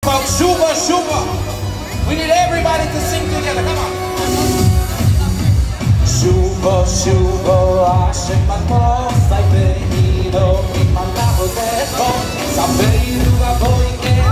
Folks, Shuba, Shuba. We need everybody to sing together. Come on. Shuba, Shuba, lasciami posta ai peni, non mi mandavo detto, sapere la voi che